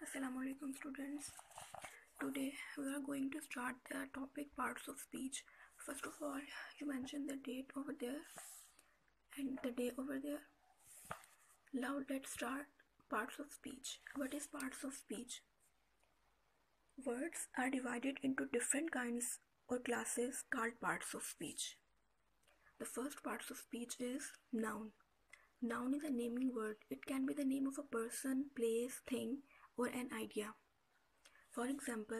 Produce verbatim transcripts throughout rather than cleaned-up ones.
Assalamu alaikum students. Today we are going to start the topic parts of speech. First of all, you mention the date over there and the day over there. Now let's start parts of speech. What is parts of speech? Words are divided into different kinds or classes called parts of speech. The first parts of speech is noun. Noun is a naming word. It can be the name of a person, place, thing, or an idea. For example,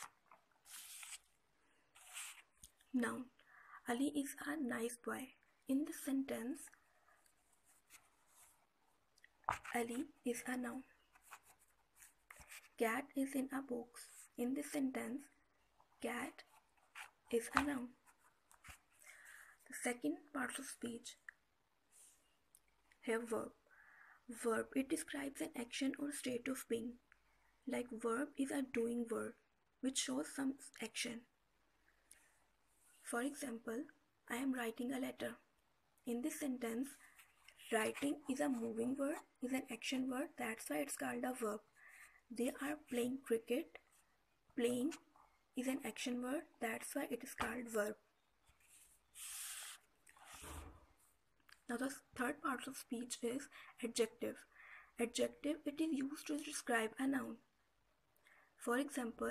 noun. Ali is a nice boy. In this sentence, Ali is a noun. Cat is in a box. In this sentence, cat is a noun. The second part of speech, have verb. Verb, it describes an action or state of being. Like verb is a doing word which shows some action. For example, I am writing a letter. In this sentence, writing is a moving word, is an action word, that's why it's called a verb. They are playing cricket. Playing is an action word, that's why it is called verb. Now the third part of speech is adjective. Adjective, it is used to describe a noun. For example,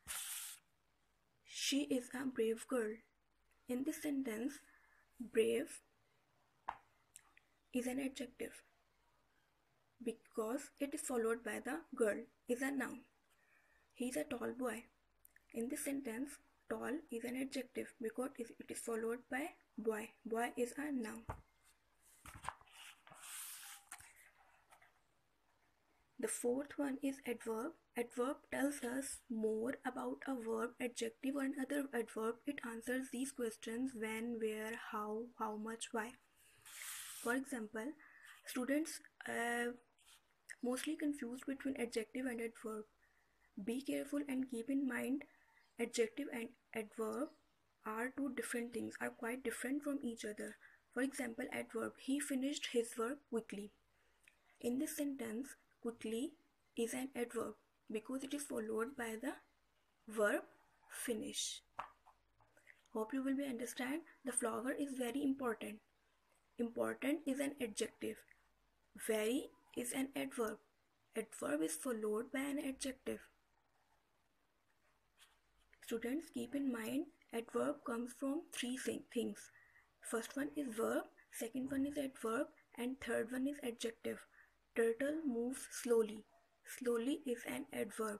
she is a brave girl. In this sentence, brave is an adjective because it is followed by the girl is a noun. He is a tall boy. In this sentence, tall is an adjective because it is followed by boy. Boy is a noun. The fourth one is adverb. Adverb tells us more about a verb, adjective, or another adverb. It answers these questions: when, where, how, how much, why. For example, students are mostly confused between adjective and adverb. Be careful and keep in mind adjective and adverb are two different things, are quite different from each other. For example, adverb, he finished his work quickly. In this sentence, quickly is an adverb because it is followed by the verb finish. Hope you will be understand. The flower is very important. Important is an adjective. Very is an adverb. Adverb is followed by an adjective. Students, keep in mind adverb comes from three things. First one is verb, second one is adverb, and third one is adjective. Turtle moves slowly. Slowly is an adverb.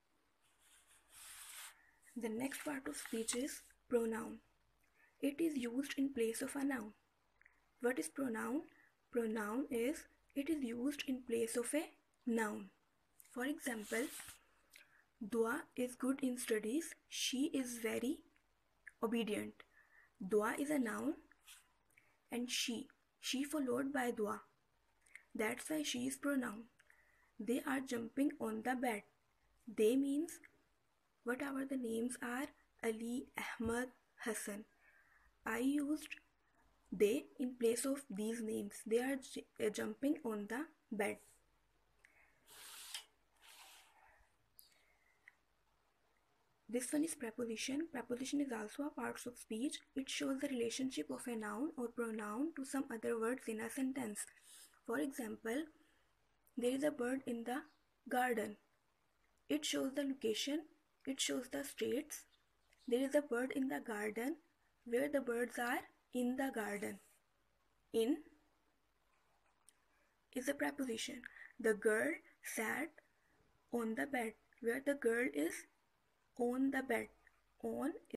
The next part of speech is pronoun. It is used in place of a noun. What is pronoun? Pronoun is, it is used in place of a noun. For example, Dua is good in studies. She is very obedient. Dua is a noun and she. She followed by Dua. That's why she is pronoun. They are jumping on the bed. They means whatever the names are, Ali, Ahmad, Hassan. I used they in place of these names. They are j jumping on the bed. This one is preposition. Preposition is also a part of speech. It shows the relationship of a noun or pronoun to some other words in a sentence. For example, there is a bird in the garden. It shows the location. It shows the states. There is a bird in the garden where the birds are in the garden. In is a preposition. The girl sat on the bed where the girl is on the bed. On